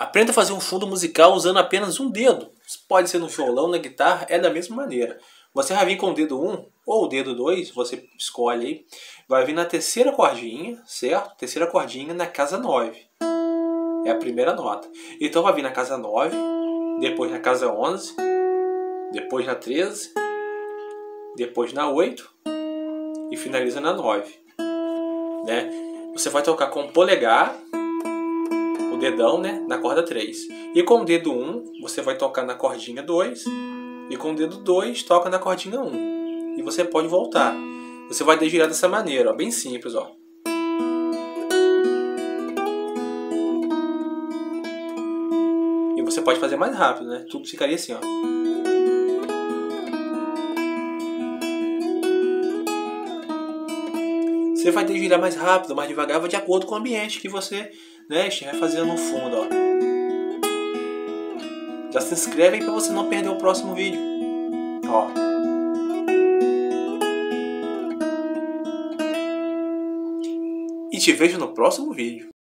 Aprenda a fazer um fundo musical usando apenas um dedo. Pode ser no violão, na guitarra, é da mesma maneira. Você vai vir com o dedo 1 ou o dedo 2, você escolhe aí. Vai vir na terceira cordinha, certo? Terceira cordinha na casa 9. É a primeira nota. Então vai vir na casa 9, depois na casa 11, depois na 13, depois na 8 e finaliza na 9. Né? Você vai tocar com o polegar, o dedão, né, na corda 3. E com o dedo 1, você vai tocar na cordinha 2. E com o dedo 2, toca na cordinha 1. E você pode voltar. Você vai dedilhar dessa maneira, ó, bem simples, ó. E você pode fazer mais rápido, né? Tudo ficaria assim, ó. Você vai dedilhar mais rápido, mais devagar, vai de acordo com o ambiente que você, né, estiver fazendo no fundo, ó. Já se inscreve aí para você não perder o próximo vídeo. Ó. E te vejo no próximo vídeo.